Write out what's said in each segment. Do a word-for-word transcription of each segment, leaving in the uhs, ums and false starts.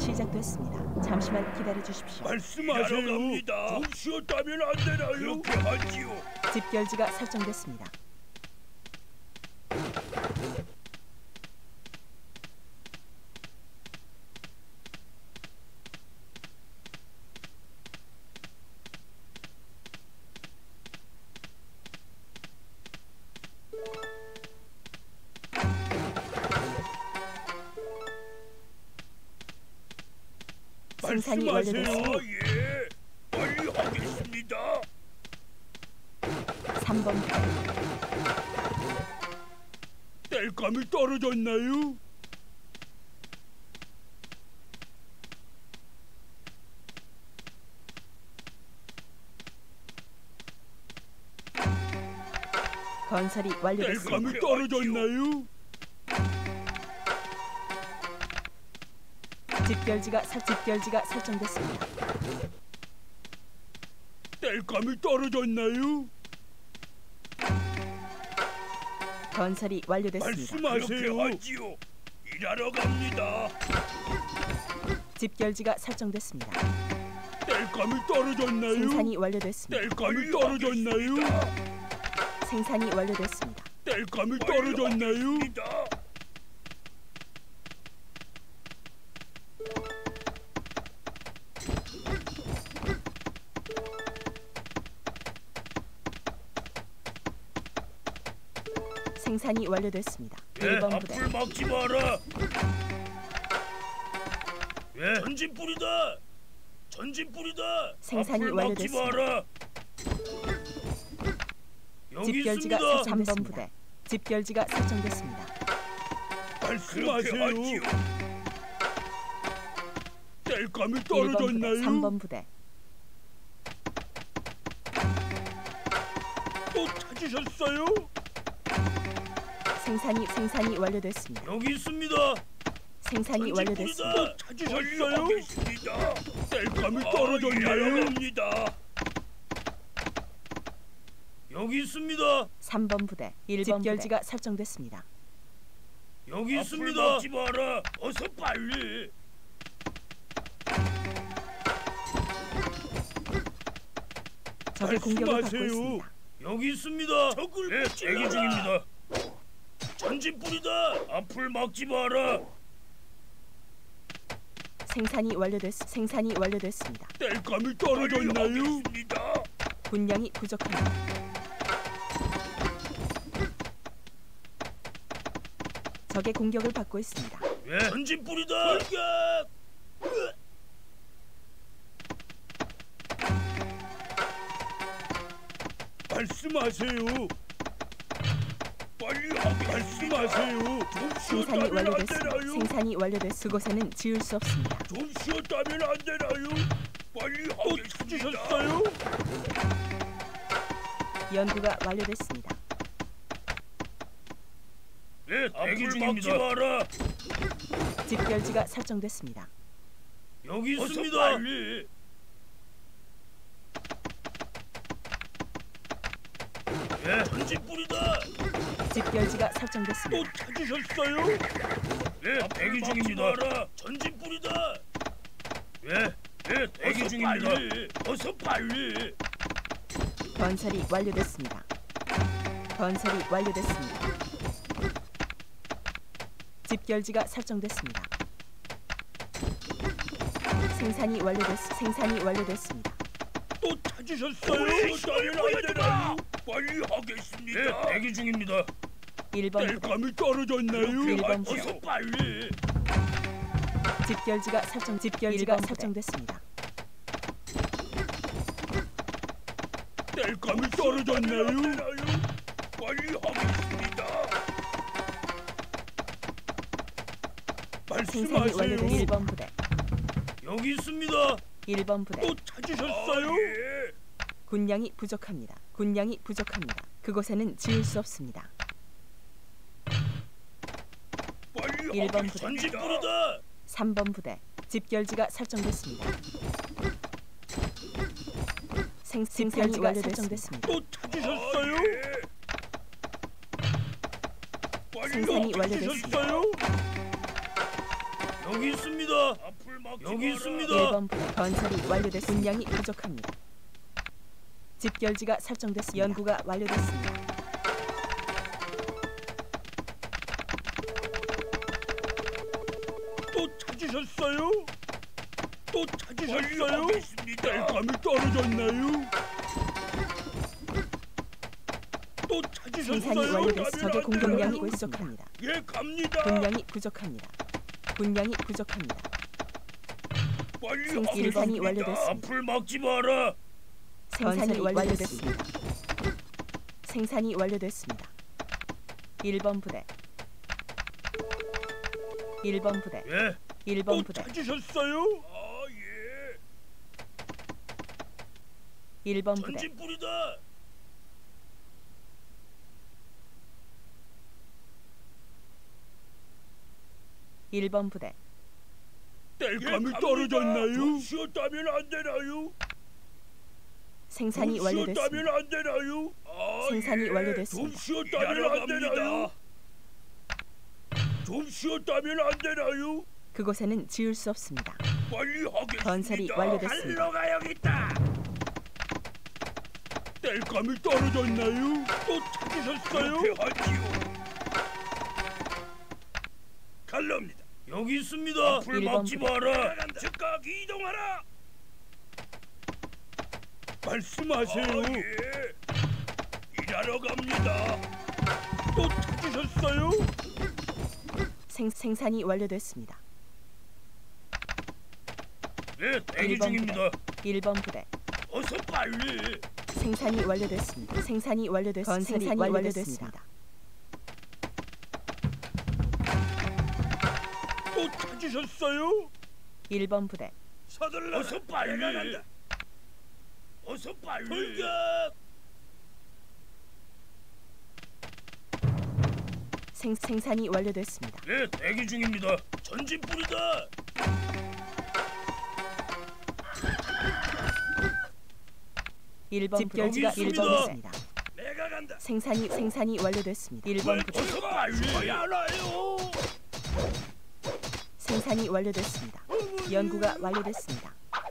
시작됐습니다. 잠시만 기다려 주십시오. 말씀하세요. 좀 쉬었다면 안 되나요? 그렇게 하지요. 집결지가 설정됐습니다. 생산이 완료됐습니다. 예, 빨리 하겠습니다. 삼 번 부대, 땔감이 떨어졌나요? 건설이 완료됐습니다. 땔감이 떨어졌나요? 집결지가 설 집결지가 설정됐습니다. 땔감이 떨어졌나요? 건설이 완료됐습니다. 말씀하세요. 하지요. 일하러 갑니다. 집결지가 설정됐습니다. 땔감이 떨어졌나요? 생산이 완료됐습니다. 땔감이 떨어졌나요? 생산이 완료됐습니다. 땔감이 떨어졌나요? 생산이 완료됐습니다. 예, 일 번 부대, 앞을 막지 마라. 예, 전진 뿌리다. 전진 뿌리다. 생산이 앞을 막지 완료됐습니다. 마라. 여기 집결지가 있습니다. 삼 번 부대, 집결지가 설정됐습니다. 말씀하세요. 땔감이 일 번 부대, 떨어졌나요? 삼 번 부대, 또 찾으셨어요? 생산이 생산이 완료됐습니다. 여기 있습니다. 생산이 완료됐습니다. 또 찾으셨어요? 땔감이 떨어졌나요? 갑니다. 여기 있습니다. 삼 번 부대, 일 번 집결지가 설정됐습니다. 여기 있습니다. 막지 마라. 어서 빨리. 적의 공격을 받고 말씀하세요. 있습니다. 여기 있습니다. 적을 네, 대기 중입니다. 전진 뿌리다. 앞을 막지 마라. 생산이 완료됐 생산이 완료됐습니다. 땔감이 떨어졌나요? 분량이 부족합니다. 적의 공격을 받고 있습니다. 예, 전진 뿌리다. 돌격. 말씀하세요. 빨리 하게 말씀하세요. 좀 생산이 쉬었다면 안 완료됐습니다. 되나요? 생산이 완료됐 그곳에는 지을 수 없습니다. 좀 쉬었다면 안 되나요? 빨리 하게 찾으셨어요? 연구가 완료됐습니다. 네, 대기 중입니다. 막지 마라. 집결지가 설정됐습니다. 여기 있습니다. 빨리. 예, 전진 뿌리다. 집결지가 설정됐습니다. 또 찾으셨어요? 예, 대기 중입니다. 전진 뿌리다. 예, 예, 대기 중입니다. 빨리. 어서 빨리. 건설이 완료됐습니다. 건설이 완료됐습니다. 집결지가 설정됐습니다. 생산이 완료됐 생산이 완료됐습니다. 또 찾으셨어요? 시간을 안 되나요? 빨리 하겠습니다. 네, 대기 중입니다. 일 번 부대, 땔감이 떨어졌나요? 일 번 부대. 어서 빨리. 집결지가 설정 집결지가 설정됐습니다. 땔감이 떨어졌나요? 빨리 하겠습니다. 생산이 완료된 말씀하세요. 일 번 부대, 여기 있습니다. 일 번 부대. 또 찾으셨어요? 예. 군량이 부족합니다. 군량이 부족합니다. 그곳에는 지을 수 없습니다. 빨리 일 번 부대. 전진 뿌리다. 삼 번 부대, 집결지가 설정됐습니다. 생, 생산지가 설정됐습니다. 또 찾으셨어요? 빨리 생산이 완료됐습니다. 찾으셨어요? 여기 있습니다. 앞을 여기 있습니다. 일 번 부대 건설이 완료됐습니다. 분량이 부족합니다. 집결지가 설정됐습니다. 연구가 완료됐습니다. 또 찾으셨어요? 또 찾으셨어요? 땔감이 떨어졌나요? 또 생산이 찾으셨어요? 완료됐습니다. 적의 공격량이 부족합니다. 예, 갑니다. 분량이 부족합니다. 분량이 부족합니다. 빨리 생- 하겠습니다. 생산이 완료됐습니다. 앞을 막지 마라. 생산이 완료됐습니다. 생산이 완료됐습니다. 일 번 부대 일 번 부대 예. 일 번 또 부대 찾으셨어요? 아, 예. 일 번 부대 전진 뿌리다. 일 번 부대 땔감이 떨어졌나요? 좀 쉬었다면 안 되나요? 생산이 좀 완료됐습니다. 쉬었다면 안 되나요? 아, 생산이 예. 완료됐습니다. 좀 쉬었다면 안 되나요? 좀 쉬었다면 안 되나요? 그곳에는 지을 수 없습니다. 빨리 하겠습니다. 건설이 완료됐습니다. 할로가 여기 있다. 땔감이 떨어졌나요? 또 찾으셨어요? 그렇게 하지요. 갈랍니다. 여기 있습니다. 앞을 일 번 막지 부대. 마라. 즉각 이동하라. 말씀하세요. 아, 예. 일하러 갑니다. 또 찾으셨어요? 생, 생산이 완료됐습니다. 네, 대기 일 번 중입니다. 일 번 부대 어서 빨리. 생산이 완료됐습니다. 생산이 완료됐습니다. 건설이 생산이 완료됐습니다. 또 찾으셨어요? 일 번 부대 서둘러. 어서 빨리. 어서 빨리. 돌격. 생, 생산이 완료됐습니다. 네, 대기 중입니다. 전진 뿌리다. 일 번 부대 집결지가 일 번 있습니다. 부대입니다. 내가 간다. 생산이 생산이 완료됐습니다. 일 번 부대 어서 빨리. 알아요. 생산이 완료됐습니다. 연구가 완료됐습니다.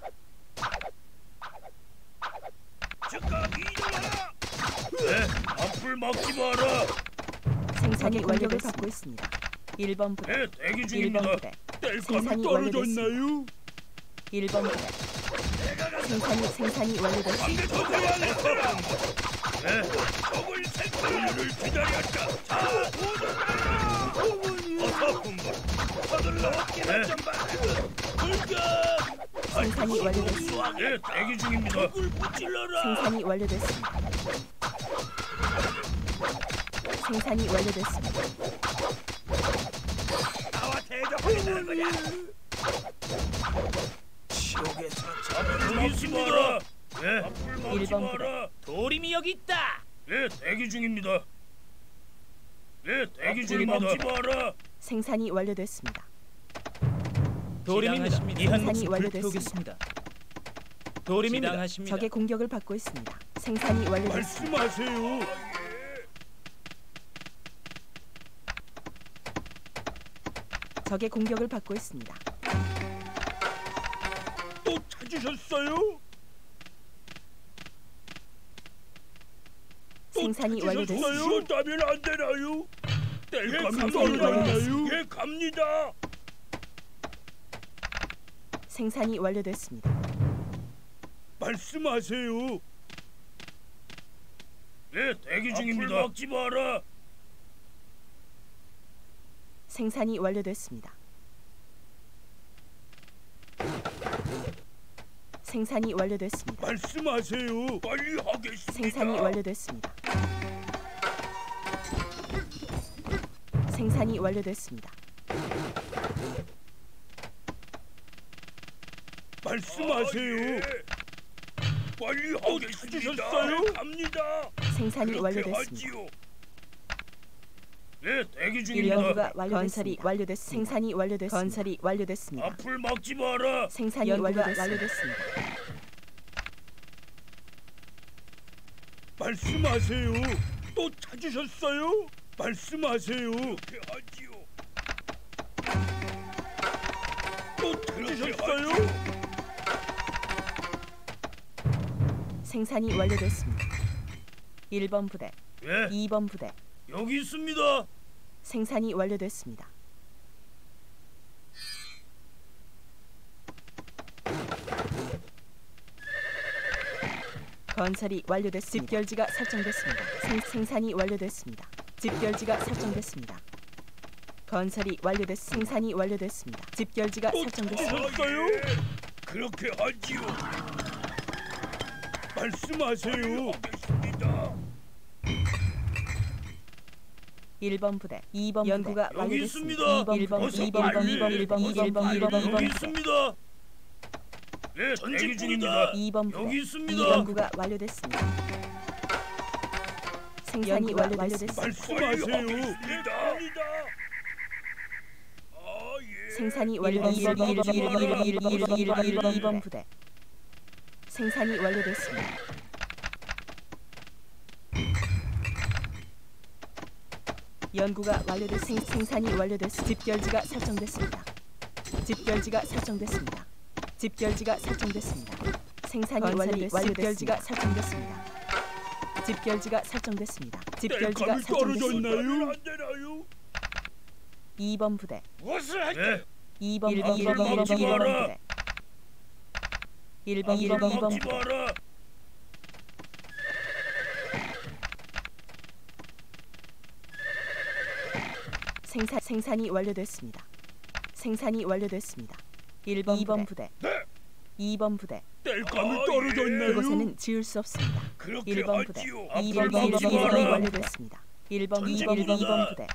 즉각 이동하라. 네, 앞을 막지 마라. 생산이 완료됐습니다. 있습니다. 일 번 부대 네, 대기 일 번 중입니다. 부대 땔감이 생산이 떨어졌나요? 일 번 부대 생산이 생산이 완료됐습니다. 방대 적을 안했더라. 네, 적을 생존을 기다렸다. 자, 모두 따라. 어서 분발. 서둘러. 네. 돌격. 생산이 완료됐습니다. 네, 대기 중입니다. 적을 붙질러라. 생산이 완료됐습니다. 생산이 완료됐습니다. 나와 대적하겠다는 거야. 지옥에서 잡을 막지 마라. 네, 앞을 막지 일 번 마라. 도림이 여기 있다. 네, 대기 중입니다. 네, 대기 일 중입니다. 번 막지 마라. 생산이 완료됐습니다. 도림입니다. 생산이 이한 목숨 완료됐습니다. 불태우겠습니다. 도림입니다. 하십니다. 적의 공격을 받고 있습니다. 생산이 완료됐습니다. 말씀하세요. 적의 공격을 받고 있습니다. 또 찾으셨어요? 생산이 완료됐습니다. 쉬었다면 안 되나요? 땔감이 생산이 떨어졌나요? 완료됐습니다. 예, 갑니다. 생산이 완료됐습니다. 말씀하세요. 네, 대기 중입니다. 앞을 막지 마라. 생산이 완료됐습니다. 생산이 완료됐습니다. 말씀하세요. 빨리 하겠습니다. 생산이 완료됐습니다. 생산이 완료됐습니다. 말씀하세요. 아, 예. 빨리 하겠습니다. 찾으셨어요? 갑니다. 생산이 완료됐습니다. 하지요. 네, 대기 연구가 중입니다. 건설이 완료됐습니다. 생산이 완료됐습니다. 건설이 완료됐습니다. 앞을 막지 마라. 생산이 완료됐습니다. 완료됐습니다. 말씀하세요. 또 찾으셨어요? 말씀하세요. 그렇게 하지요. 또 찾으셨어요? 찾으셨어요? 생산이 완료됐습니다. 일 번 부대, 예, 이 번 부대. 여기 있습니다. 생산이 완료됐습니다. 건설이 완료됐습니다. 집결지가 설정됐습니다. 생, 생산이 완료됐습니다. 집결지가 설정됐습니다. 건설이 완료됐 생산이 완료됐습니다. 집결지가 또 설정됐습니다. 찾으셨어요? 예, 그렇게 하지요. 말씀하세요. 하겠습니다. 일 번 부대, 이 번 연구가 여기 완료됐습니다. 있습니다. 이 번, 일 번, 어서 이 번, 일 번, 빨리. 이 번, 일 번, 이 번, 이 번, 이 번, 이 번, 여기 있습니다. 네, 전진 중입니다. 이 번 부대. 여기 있습니다. 이 연구가 완료됐습니다. 생산이 완료됐습니다. 말씀하세요. 생산이 완료됐습니다. 이 번 부대. 생산이 완료됐습니다. 연구가 완료됐 생, 생산이 완료됐습니다. 집결지가 설정됐습니다. 집결지가 설정됐습니다. 집결지가 설정됐습니다. 생산이 완료됐습니다. 집결지가 설정됐습니다. 집결지가 설정됐습니다. 집결지가 설정됐습니다. 이 번 부대, 무엇을 할까요? 이 번, 일 번, 앞을 일 번, 일 번, 막지 일 번 마라. 부대, 일 번, 일 번, 이 번 막지 부대. 마라. 생산 생산이 완료됐습니다. 생산이 완료됐습니다. 일 번, 이 번 부대, 네. 이 번 부대. 뗄감이 떨어졌나요? 그곳에는 지을 수 없습니다. 그렇게 일 번 부대, 하지요. 이 번, 앞을 일 번, 막지 일 번 마라. 완료됐습니다. 일 번, 이 번, 이 번, 이 번 부대,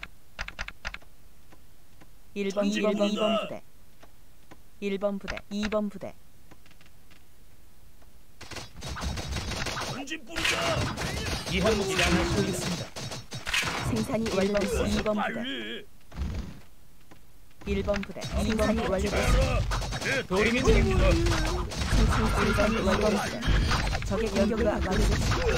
일 번, 이 번, 이 번 부대, 일 번 부대, 이 번 부대. 전진 뿌리다. 이 항목이 양해하시겠습니다. 생산이 완료됐습니다. 이 번 부대, 빨리. 일 번 부대. 생산이 완료됐습니다. 네, 도리민 대기 중입니다. 생산이 완료됐습니다. 적의 연구가 완료됐습니다.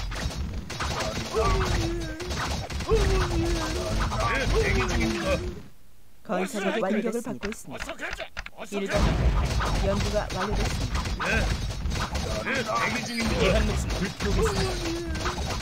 네, 대기 중입니다. 건설이 완격을 받고 있습니다. 어서 가자. 어서 일 번 가자. 부대. 연구가 완료됐습니다. 네, 네, 대기 이 중입니다. 항목은 불태우겠습니다.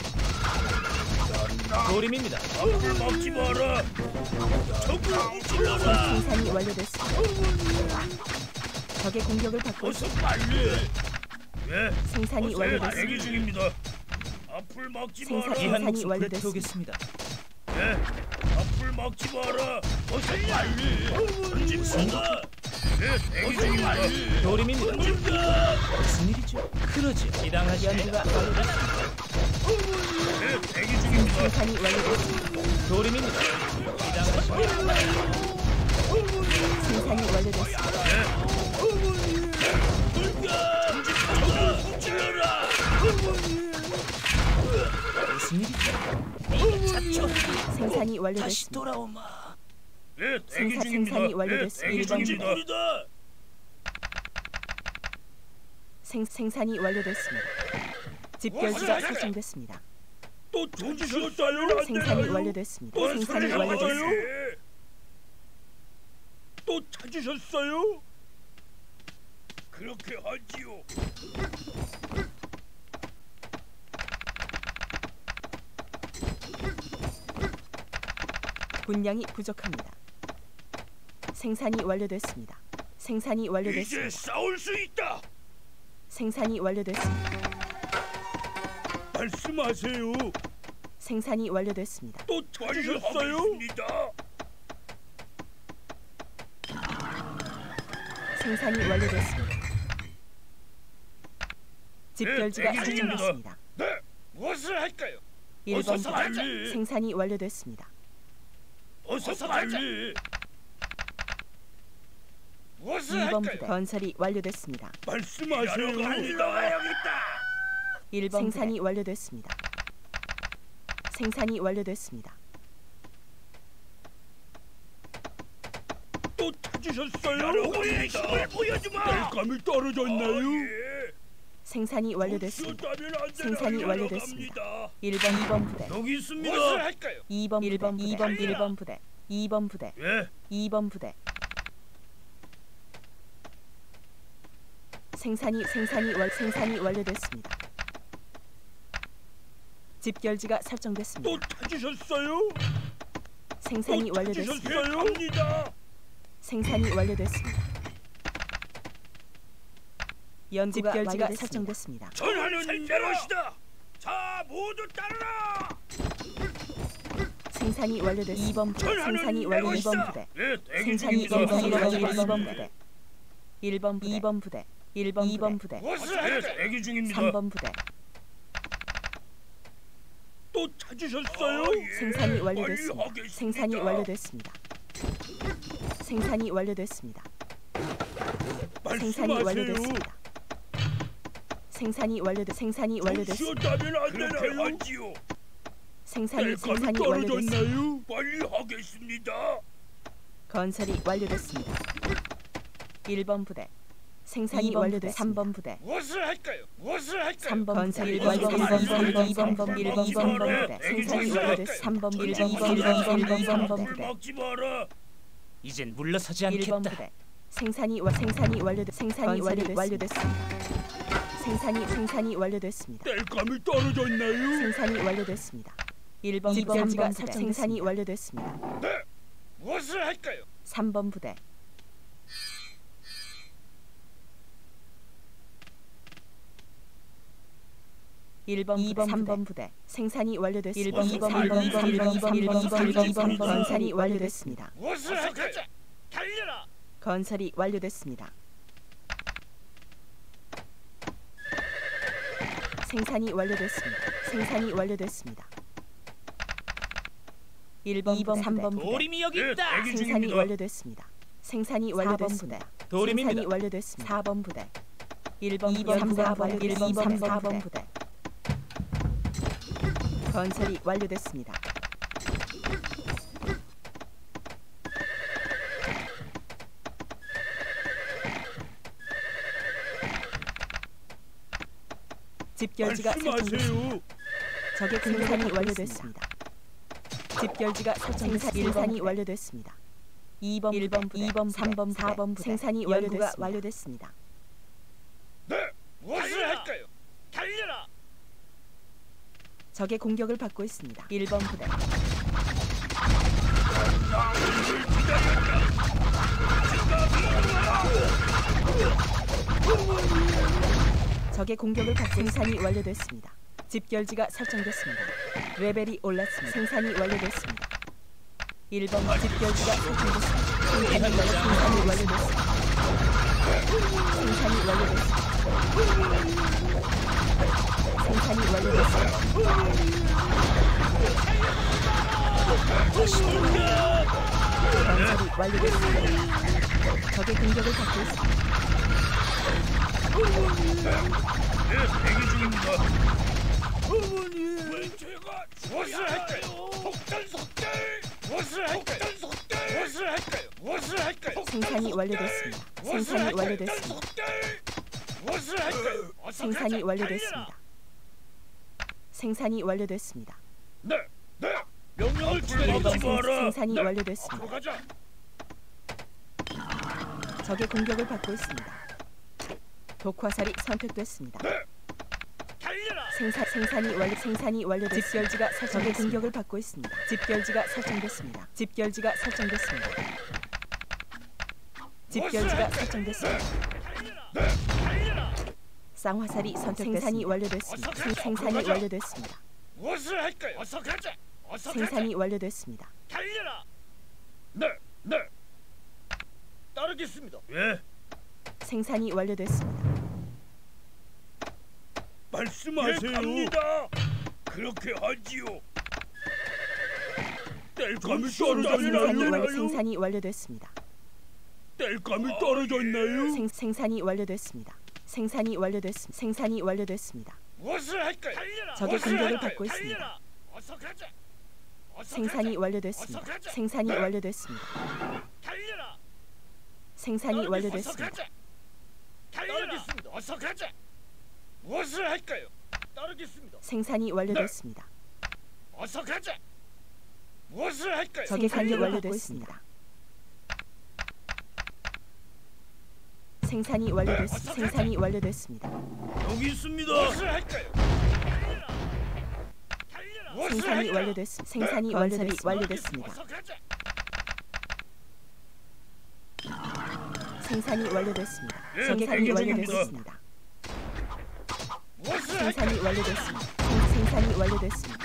도림입니다. 앞을 막지 마라. 적을 무찔러라. 생산이 완료됐습니다. 적의 공격을 받고 어서 있습니다. 빨리. 네, 생산이 어서 완료됐습니다. 대기 중입니다. 앞을 막지 생산- 마라. 이 생산이 항목은 완료됐습니다. 불태우겠습니다. 네, 앞을 막지 마라. 어서 빨리. 전진 쏜다. 네, 대기 중입니다. 도림입니다. 전진다. 무슨 일이죠? 그러죠. 연구가 이당하십니다. 완료됐습니다. 네, 대기 중입니다. 생산이 완료됐습니다. 도림입니다. 이당하십니다. 생산이 완료됐습니다. 전진 쏜다. 무찔러라. 무슨 일이죠? 생산이 다시 완료됐습니다. 돌아오마. 네, 대기 생산- 중입니다. 생산이 네, 완료됐습니다. 대기 일 번 중입니다. 생, 생산이 완료됐습니다. 집결지가 어서 설정됐습니다. 또 찾으셨어요? 생산이 완료됐습니다. 또 생산이 찾으셨어요? 완료됐습니다. 또 찾으셨어요? 그렇게 하지요. 분량이 부족합니다. 생산이 완료됐습니다. 생산이 이제 완료됐습니다. 싸울 수 있다. 생산이 완료됐습니다. 말씀하세요. 생산이 완료됐습니다. 또 찾으셨어요? 생산이 완료됐습니다. 집결지가 네, 대기 중입니다. 설정됐습니다. 네, 무엇을 할까요? 일 번 어서 부대. 빨리. 생산이 완료됐습니다. 어서 빨리. 무엇을 이 번 부대. 할까요? 건설이 완료됐습니다. 말씀하세요. 가야겠다. 일 번 생산이 완료됐습니다. 생산이 완료됐습니다. 또 찾으셨어요? 우리의 힘을 보여주마. 뗄감이 떨어졌나요? 생산이 완료됐습니다. 생산이 완료됐습니다. 일 번, 이 번 부대. 여기 있습니다. 무엇을 할까요? 이 번, 일 번, 이 번, 일 번 부대. 이 번 부대. 예, 이 번 부대. 생산이 생산이 완 생산이 완료됐습니다. 집결지가 설정됐습니다. 또 찾으셨어요? 생산이 또 완료됐습니다. 찾으셨어요? 갑니다. 생산이 완료됐습니다. 연구가 집결지가 집결지가 설정됐습니다. 전하는 대로시다. 자, 모두 따르라. 생산이 완료됐습니다. 이 번 부대 전하는 생산이 완료 이 번 대로시다. 부대 예, 대기 생산이 중입니다. 생산이 완료 일 번 알겠습니다. 부대 일 번 부대 이 번 부대 일 번 이 번 부대 무엇을 예, 대기 중입니다. 삼 번 부대 또 찾으셨어요? 생산이 완료됐습니다. 빨리 하겠습니다. 생산이 완료됐습니다. 생산이 완료됐습니다. 생산이 말씀하세요. 완료됐습니다. 생산이 완료돼 생산이 완료됐습니다. 쉬었다면 안 되나요? 하지요. 생산이 뗄감이 생산이 완료됐습니다. 떨어졌나요? 빨리 하겠습니다. 건설이 완료됐습니다. 일 번 부대 생산이 이 번 완료돼 부대. 삼 번 부대 무엇을 할까요? 무엇을 할까요? 삼 번 건설이 일 번, 완료 삼 일 번, 번 삼 번, 이 번 번 일 번 번 부대 생산이 완료돼 삼 번 일 번 일 번 일 번 삼 번 물 부대 막지 마라. 이젠 물러서지 일 번 않겠다. 부대 생산이 와 생산이 완료돼 생산이 건설이 완료됐습니다. 생산이 생산이 완료됐습니다. 뗄감이 떨어졌나요? 생산이 완료됐습니다. 일 번 이 번 집결지가 부대 생산이 설정됐습니다. 완료됐습니다. 네. 무엇을 할까요? 삼 번 부대 일 번 이 번 삼 번 부대 생산이 완료됐습니다. 일 번 이 번 일 번 이 번 일 번 이 번 일 번 이 번 이 번 건설이 완료됐습니다. 무엇을 할까요? 달려라. 건설이 완료됐습니다. 생산이 완료됐습니다. 생산이 완료됐습니다. 일 번 이 번 삼 번 부대 도림이 여기 예, 있다. 대기 생산이 중입니다. 완료됐습니다. 생산이 사 번 완료됐습니다. 도림입니다. 생산이 완료됐습니다. 사 번 부대 일 번 이 번, 삼 사 번 번, 일 번 이 번, 삼 사 번 번 부대 건설이 완료됐습니다. 집결지가 설정됐습니다. 말씀하세요. 적의 생산이 완료됐습니다. 집결지가 설정됐습니다. 생산이 완료됐습니다. 이 번 일 번 부대 이 번 삼 번 사 번 부대 생산이 연구가 완료됐습니다. 완료됐습니다. 네. 무엇을 할까요? 달려라. 적의 공격을 받고 있습니다. 일 번 부대 적의 공격을 받고 생산이 완료됐습니다. 집결지가 설정됐습니다. 레벨이 올랐습니다. 생산이 완료됐습니다. 일 번 집결지가 설정됐습니다. 생산이 완료 생산이 완료됐습니다. 생산이 완료됐습니다. 생산이 완료됐습니다. 건설이 완료됐습니다. 적의 공격을 받고 있습니다. 예, 대기 중입니다. 어머니. 왜 제가 무엇을 할까요? 속전속결. 무엇을 할까요? 속전속결. 무엇을 할까요? 무엇을 할까요? 생산이 완료됐습니다. 생산이 완료됐습니다. 무엇을 할까요? 어서 생산이 가자. 완료됐습니다. 생산이 완료됐습니다. 달려라. 네, 네. 명령을 일 번 막지 생- 마라. 생산이 네. 완료됐습니다. 앞으로 가자. 적의 공격을 받고 있습니다. 독화살이 선택됐습니다. 네. 달려라. 생산 생산이 완료 생산이 완료됐습니다. 집결지가 설정 적의 공격을 받고 있습니다. 집결지가 설정됐습니다. 집결지가 설정됐습니다. 집결지가 설정됐습니다. 네. 달려라. 쌍화살이 선택됐습니다. 생산이 완료됐습니다. 어서 생- 가자. 생산이 가자. 완료됐습니다. 무엇을 할까요? 어서 가자. 어서 생산이 가자. 완료됐습니다. 달려라. 네, 네. 따르겠습니다. 예. 생산이 완료됐습니다. 말씀하세요. 예, 갑니다. 그렇게 하지요. 뗄감이 생산이 완료 떨어졌나요? 생산이 완료됐습니다. 뗄감이 떨어졌나요? 생, 생산이 완료됐습니다. 생산이 완료됐습니다. 생산이 완료됐습니다. 무엇을 할까요? 달려라. 적의 무엇을 공격을 할까요? 받고 있습니다. 달려라. 어서 가자. 어서 생산이 가자. 완료됐습니다. 어서 가자. 생산이 네. 완료됐습니다. 달려라. 생산이 어서 완료됐습니다. 가자. 따르겠습니다. 어서 가자. 무엇을 할까요? 따르겠습니다. 생산이 완료됐습니다. 어서 가자. 무엇을 할까요? 적의 달려라. 공격을 받고 있습니다. 생산이 완료됐습니다. 생산이 완료됐습니다. 여기 있습니다. 무엇을 할까요? 무엇을 생산이 할까요? 완료됐습니다. 생산이 완료됐, 완료됐습니다. 어서 가자. 생산이 완료됐습니다. 예, 생산이 대기 중입니다. 완료됐습니다. 무엇을 할까요? 생산이 완료됐습니다. 생- 생산이 완료됐습니다.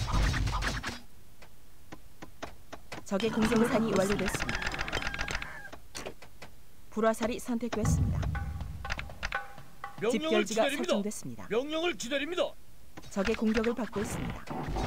적의 공생산이 완료됐습니다. 불화살이 선택됐습니다. 명령을 집결지가 기다립니다. 설정됐습니다. 명령을 기다립니다. 적의 공격을 받고 있습니다.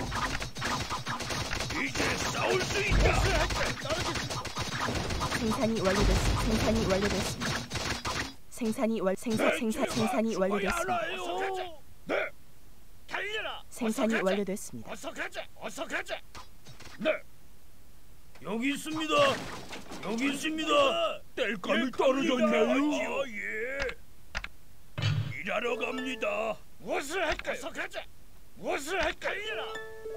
이제 싸울 수 있다. 무엇을 할까요? 따르겠습니다. 생산이 완료됐습니다. 생산이 완료됐습니다. 생산이 완 생산 생산 생산이 완료됐습니다. 어서 가자. 네, 달려라. 생산이 어서 가자. 완료됐습니다. 어서 가자. 어서 가자. 네. 여기 있습니다. 여기 있습니다. 땔감이 떨어졌나요? 예. 일하러 갑니다. 무엇을 할까요? 어서 가자. 무엇을 할까요? 달려라.